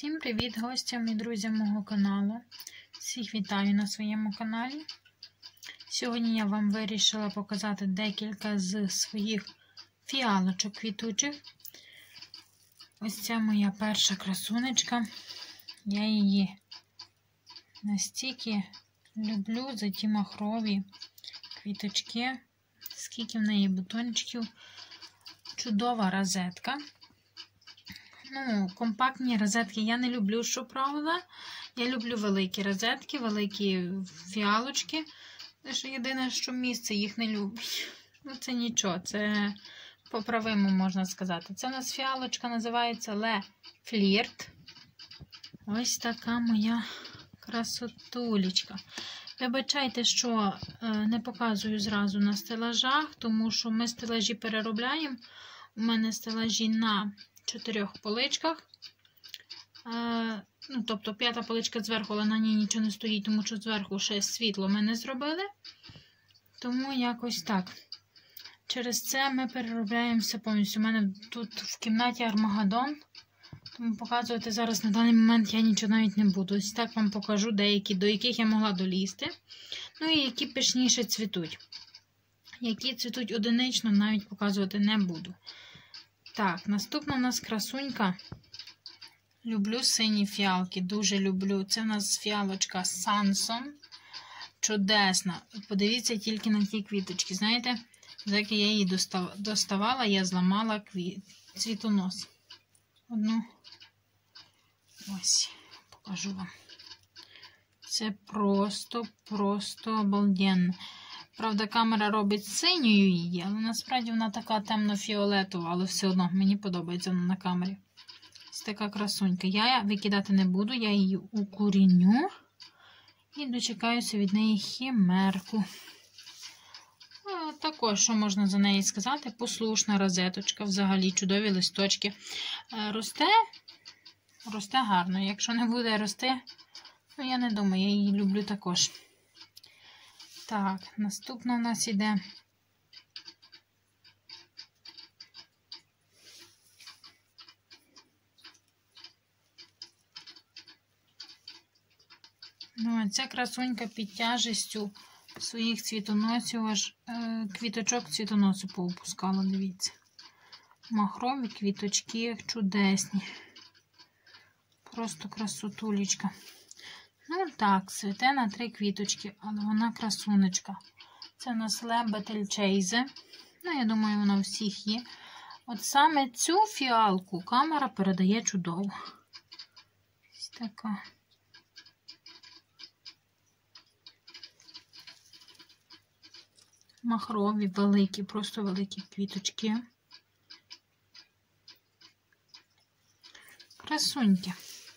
Всім привіт гостям і друзям мого каналу. Всіх вітаю на своєму каналі. Сьогодні я вам вирішила показати декілька з своїх фіалочок квітучих. Ось ця моя перша красунечка. Я її настільки люблю за ті махрові квіточки, скільки в неї бутончиків. Чудова розетка. Компактні розетки я не люблю, щоправда. Я люблю великі розетки, великі фіалочки. Лише єдине, що місце їх не любить. Це нічого, це поправимо, можна сказати. Це у нас фіалочка називається Le Flirt. Ось така моя красотулечка. Вибачайте, що не показую зразу на стелажах, тому що ми стелажі переробляємо. У мене стелажі на 4 поличках. Тобто 5-та поличка зверху, але на ній нічого не стоїть, тому що зверху ще світло ми не зробили. Тому якось так. Через це ми переробляємося повністю. У мене тут в кімнаті Армагеддон. Тому показувати зараз на даний момент я нічого навіть не буду. Ось так вам покажу деякі, до яких я могла долізти. Ну і які пишніше цвітуть. Які цвітуть одинично, навіть показувати не буду. Так, наступна у нас красунька. Люблю сині фіалки, дуже люблю. Це у нас фіалочка Сансон. Чудесна. Подивіться тільки на ті квіточки. Знаєте, як я її доставала, я зламала цвітонос. Одну. Ось, покажу вам. Це просто обалденно. Правда, камера робить синьою її, але насправді вона така темно-фіолетова, але все одно мені подобається вона на камері. Ось така красунька. Я викидати не буду, я її укоріню і дочекаюся від неї хімерку. Також, що можна за неї сказати, послушна розеточка, взагалі чудові листочки. Росте гарно. Якщо не буде рости, я не думаю, я її люблю також. Так, наступна у нас іде ця красунька під тяжестю своїх цвітоносів, аж квіточок цвітоносу поопускала, дивіться. Махрові квіточки, чудесні. Просто красотулечка. Так, цвіте на 3 квіточки, але вона красунечка. Це у нас Le Betelgeuse. Я думаю, вона у всіх є. От саме цю фіалку камера передає чудово. Ось така. Махрові, великі, просто великі квіточки. Красуньки.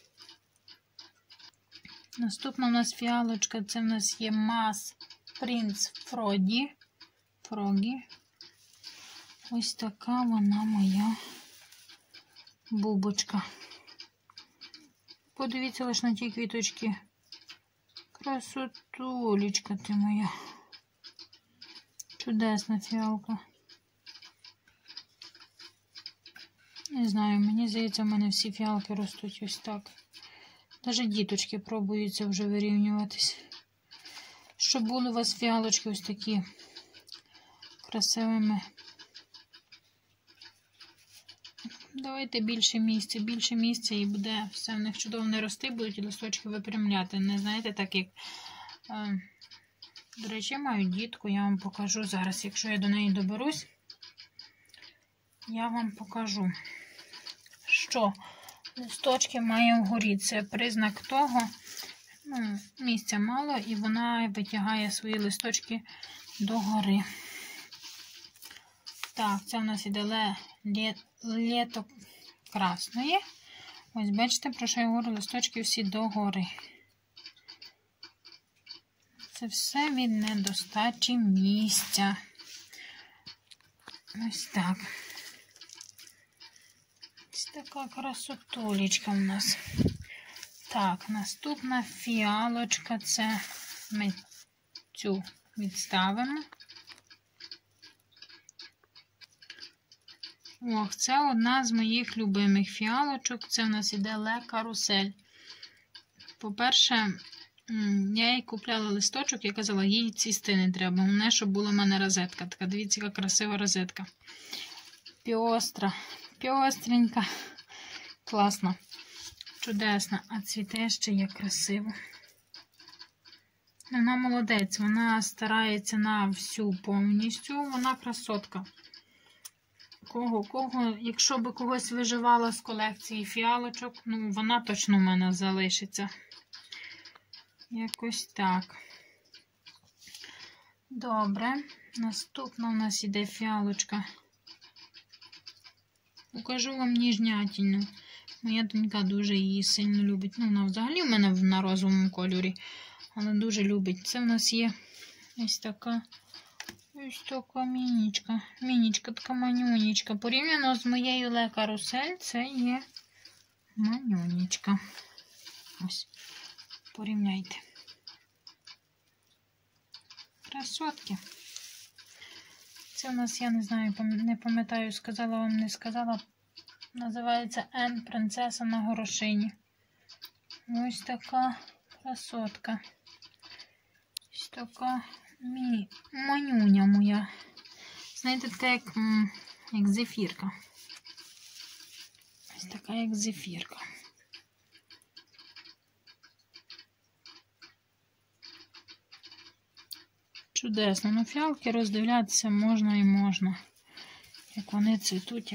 Наступна у нас фіалочка, це в нас є Mass Prince Froggy. Ось така вона моя бубочка. Подивіться лише на ті квіточки. Красотулечка ти моя. Чудесна фіалка. Не знаю, мені здається, в мене всі фіалки ростуть ось так. Навіть діточки пробуються вже вирівнюватись. Щоб були у вас фіалочки ось такі красивими. Давайте більше місця і буде все в них чудово не рости, будуть листочки випрямляти. Не знаєте, так як... До речі, я маю дітку, я вам покажу зараз, якщо я до неї доберусь, я вам покажу, що листочки має вгорі. Це признак того, місця мало, і вона витягає свої листочки догори. Так, це у нас іде літо красної. Ось, бачите, про що я говорю, листочки всі догори. Це все від недостачі місця. Ось так. Ось така красотулечка в нас. Так, наступна фіалочка, це ми цю відставимо. Ох, це одна з моїх любимих фіалочок. Це в нас іде Ле Карусель. По-перше, я їй купляла листочок і казала, їй цвісти не треба. Головне, щоб була в мене розетка. Така, дивіться, яка красива розетка. Піостра, піостренька. Класно. Чудесно. А цвіте ще як красиво. Вона молодець, вона старається на всю повністю. Вона красотка. Якщо би когось виживала з колекції фіалочок, ну, вона точно в мене залишиться. Якось так. Добре. Наступна у нас іде фіалочка. Покажу вам ніжнятільну. Моя донька дуже її сильно любить. Ну, вона взагалі в мене на розовому кольорі. Але дуже любить. Це в нас є ось така мінічка. Мінічка, така манюнічка. Порівняно з моєю Ле Карусель, це є манюнічка. Ось. Порівняйте. Красотки. Це у нас, я не знаю, не пам'ятаю, сказала вам, не сказала. Називається Н принцеса на горошині. Ось така красотка. Ось така манюня моя. Знаєте, така як зефірка. Ось така як зефірка. Чудесно. Ну, фіалки роздивлятися можна і можна. Як вони цвітуть,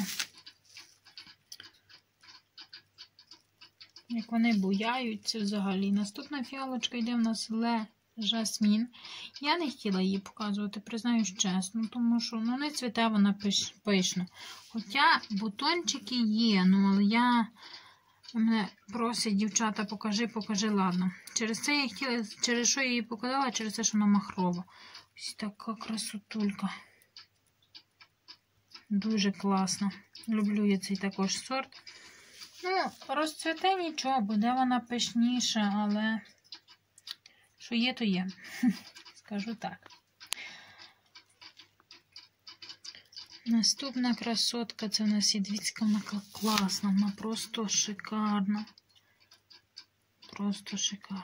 як вони буяють, це взагалі. Наступна фіалочка йде в нас Ле Жасмін. Я не хотіла її показувати, признаюсь чесно, тому що не цвіте вона пишно. Хоча бутончики є, але мене просять дівчата, покажи, ладно. Через це я хотіла, через що я її показала, через те, що вона махрова. Ось така красотулька. Дуже класно. Люблю я цей також сорт. Ну, розцвіте нічого, буде вона пишніша, але що є, то є. Скажу так. Наступна красотка, це у нас є, дивіться, вона класна, вона просто шикарна. Просто шикарна.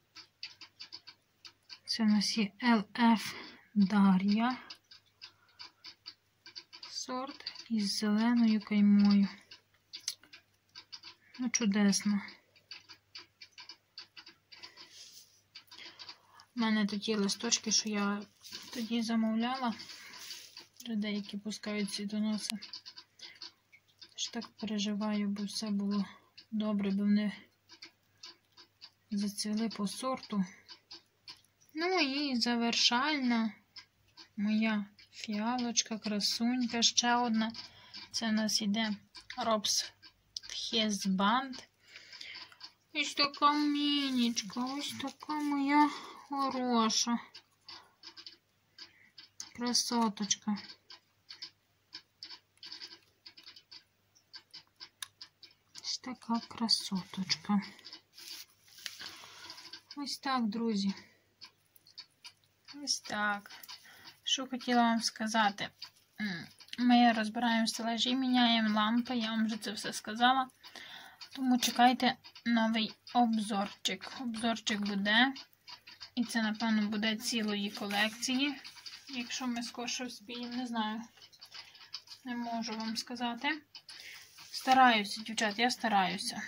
Це у нас є LF Дар'я. Сорт із зеленою каймою. Ну, чудесно. У мене тут є листочки, що я тоді замовляла. Людей, які пускають цвітоноси. Ж так переживаю, бо все було добре, бо вони зацвіли по сорту. Ну і завершальна моя фіалочка, красунька, ще одна. Це у нас іде Робс Хезбанд. Ось така мінічка, ось така моя хороша. Красоточка. Ось така красоточка. Ось так, друзі. Ось так. Що хотіла вам сказати. Ми розбираємо стелажі, міняємо лампи. Я вам вже це все сказала. Тому чекайте новий обзорчик. Обзорчик буде. І це, напевно, буде цілої колекції. Якщо ми скорше вспіємо, не знаю. Не можу вам сказати. Стараюся, дівчат, я стараюся.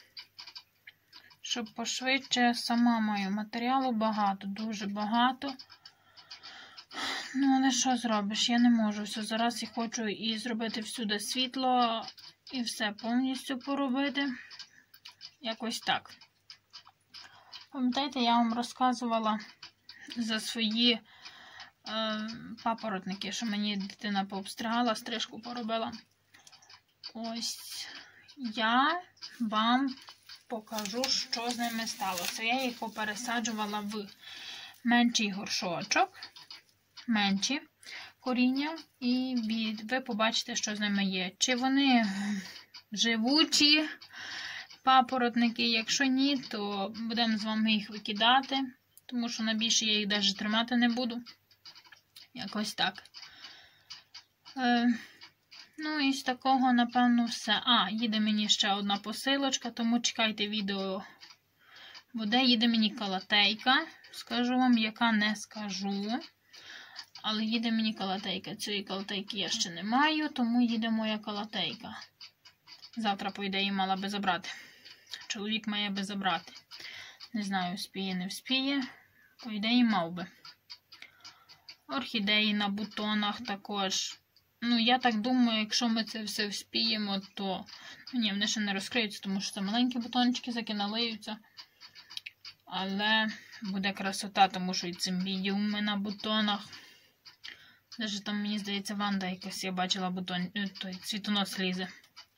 Щоб пошвидше, сама маю матеріалу багато, дуже багато. Ну, але що зробиш? Я не можу все. Зараз я хочу і зробити всюди світло, і все повністю поробити. Якось так. Пам'ятаєте, я вам розказувала за свої папоротники, що мені дитина пообстригала, стрижку поробила. Ось я вам покажу, що з ними сталося. Я їх попересаджувала в менший горшочок, менші коріння, і ви побачите, що з ними є. Чи вони живучі папоротники, якщо ні, то будемо з вами їх викидати, тому що на більше я їх навіть тримати не буду. Якось так. Ну і з такого, напевно, все. Їде мені ще одна посилочка, тому чекайте відео. Буде, їде мені калатейка. Скажу вам, яка не скажу. Але їде мені калатейка. Цієї калатейки я ще не маю, тому їде моя калатейка. Завтра, по ідеї, мала би забрати. Чоловік має би забрати. Не знаю, вспіє, не вспіє. По ідеї, мав би. Орхідеї на бутонах також. Ну, я так думаю, якщо ми це все вспіємо, то... Ні, вони ще не розкриються, тому що це маленькі бутончики, заки налиються. Але буде красота, тому що і цимбідіуми на бутонах. Навіть там, мені здається, Ванда якась, я бачила, той цвітонос лізе.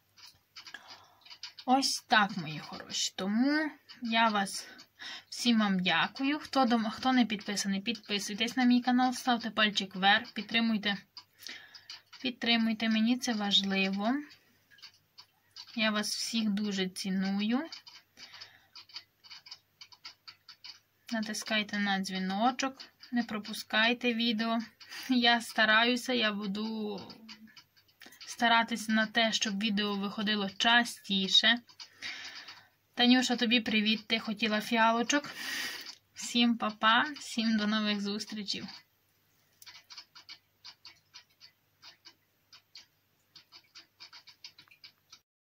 Ось так, мої хороші. Тому я вас всім вам дякую. Хто не підписаний, підписуйтесь на мій канал, ставте пальчик вверх, підтримуйте. Підтримуйте, мені це важливо. Я вас всіх дуже ціную. Натискайте на дзвіночок, не пропускайте відео. Я стараюся, я буду старатися на те, щоб відео виходило частіше. Танюша, тобі привіт, ти хотіла фіалочок. Всім па-па, всім до нових зустрічей.